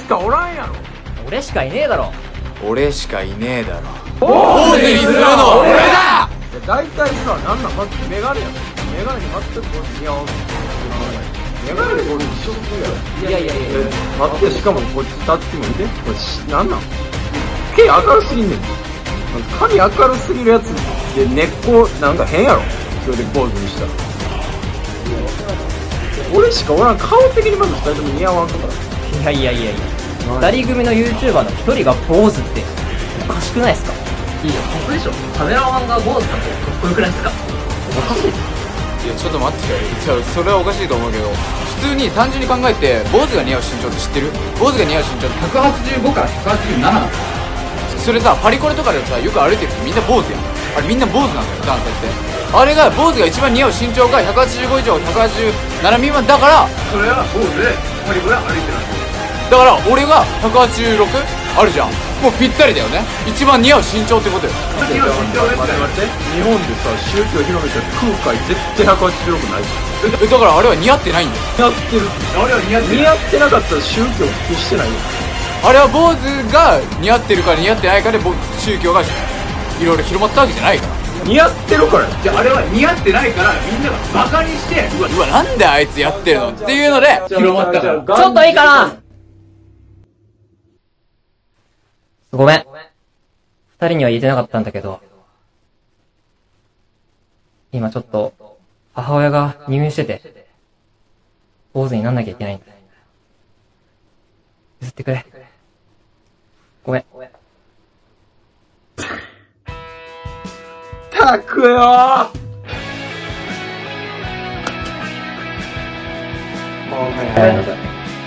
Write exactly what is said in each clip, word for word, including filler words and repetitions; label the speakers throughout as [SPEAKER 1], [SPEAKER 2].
[SPEAKER 1] かおらんやろ。
[SPEAKER 2] 俺しかいねえだろ。
[SPEAKER 3] 俺しかいねえだろ。
[SPEAKER 1] 坊
[SPEAKER 3] 主にするのは俺だ。
[SPEAKER 1] 大体さ、なんなんまずメガネやろ。メガネに全くこう似合わん。メガネでこれ一緒するやろ。
[SPEAKER 2] いやいやいやいや。
[SPEAKER 1] 待って、しかもこっち立つきも見て。これし、なんなん毛明るすぎんねん。髪明るすぎるやつで根っこなんか変やろ。それで坊主にしたら。俺しかおらん。顔的にまず二人とも似合わんとか。
[SPEAKER 2] いやいやいやいや。二人組の YouTuber の一人が坊主っておかしくないですか？いいよ、かっこいいでしょ。カメラマンが坊主なんてかっこよくないですか？おかしいです。
[SPEAKER 3] いやちょっと待ってよ。じゃあそれはおかしいと思うけど、普通に単純に考えて坊主が似合う身長って知ってる？坊主が似合う身長ってひゃくはちじゅうごからひゃくはちじゅうななだから。それさ、パリコレとかでさ、よく歩いてる人みんな坊主やん。あれみんな坊主なんだよ、男性って。あれが坊主が一番似合う身長がひゃくはちじゅうご以上ひゃくはちじゅうなな未満だから、
[SPEAKER 1] それは坊主でパリコレ歩いてるんですよ。
[SPEAKER 3] だから俺がひゃくはちじゅうろくあるじゃん。もうぴったりだよね。一番似合う身長ってことよ。
[SPEAKER 1] 待って待って、日本でさ宗教広めた空海絶対ひゃくはちじゅうろくないじゃん。
[SPEAKER 3] えだからあれは似合ってないんだよ。
[SPEAKER 1] 似合ってる。あれは似合ってる。似合ってなかったら宗教普及してないよ。
[SPEAKER 3] あれは坊主が似合ってるか似合ってないかで宗教がいろいろ広まったわけじゃないから。
[SPEAKER 1] 似合ってるから。
[SPEAKER 4] じゃああれは似合ってないからみんながバカにして
[SPEAKER 3] うわうわなんであいつやってるのっていうので
[SPEAKER 4] 広まったから。
[SPEAKER 2] ちょっといいかな。ごめん。二人には言えてなかったんだけど、今ちょっと母親が入院してて、坊主になんなきゃいけないんだ。譲ってくれ。ごめん。
[SPEAKER 1] たくよー。もうね。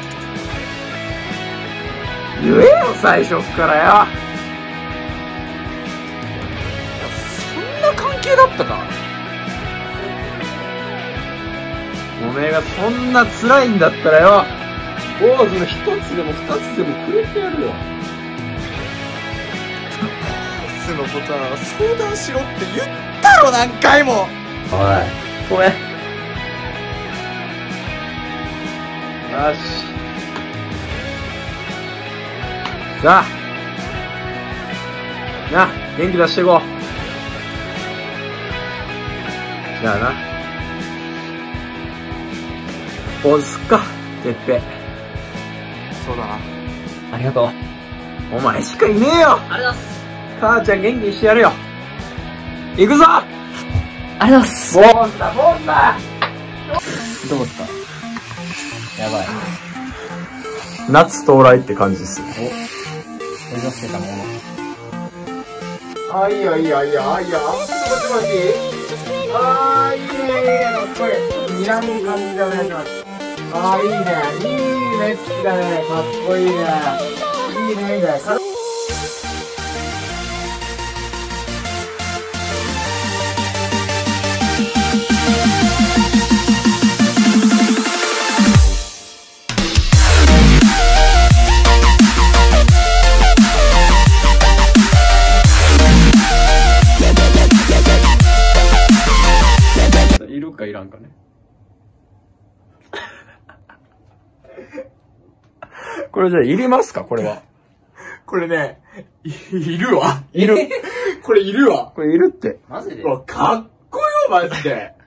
[SPEAKER 1] 言えよ最初っからよ。
[SPEAKER 3] そんな関係だったか。
[SPEAKER 1] おめえがそんな辛いんだったらよ、坊主の一つでも二つでもくれてやるよ。
[SPEAKER 3] 坊主のことなら相談しろって言ったろ何回も。
[SPEAKER 1] おい、
[SPEAKER 2] ごめん。
[SPEAKER 1] よし。さあな、元気出していこう。じゃあな、坊主すっか、てっぺ。
[SPEAKER 3] そうだな。
[SPEAKER 2] ありがとう。
[SPEAKER 1] お前しかいねえよ。
[SPEAKER 2] ありがとうございます。
[SPEAKER 1] 母ちゃん元気にしてやるよ。行くぞ。
[SPEAKER 2] ありがとうございます。
[SPEAKER 1] 坊主だ、坊主だ。
[SPEAKER 2] どうですか？やばい。
[SPEAKER 1] 夏到来って感じです。
[SPEAKER 2] 目指してたもの。
[SPEAKER 1] あ、いいよいいよいいよ、あ、いいよ。ちょっと待って待っていい？あー、いいねいいね、かっこいい。睨む感じでお願いします。あー、いいね、いいね、好きだね、かっこいいね。いいね、いいね。いるかいらんかね。これじゃあいりますかこれは。
[SPEAKER 4] これね、い、いるわ。
[SPEAKER 1] いる。
[SPEAKER 4] これいるわ。
[SPEAKER 1] これいるって。
[SPEAKER 2] マジで？
[SPEAKER 4] うわ、かっこよ、マジで。